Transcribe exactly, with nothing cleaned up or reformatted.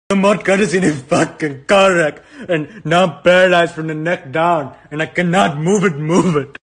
Somewhat got us in a fucking car wreck, and now I'm paralyzed from the neck down, and I cannot move it, move it.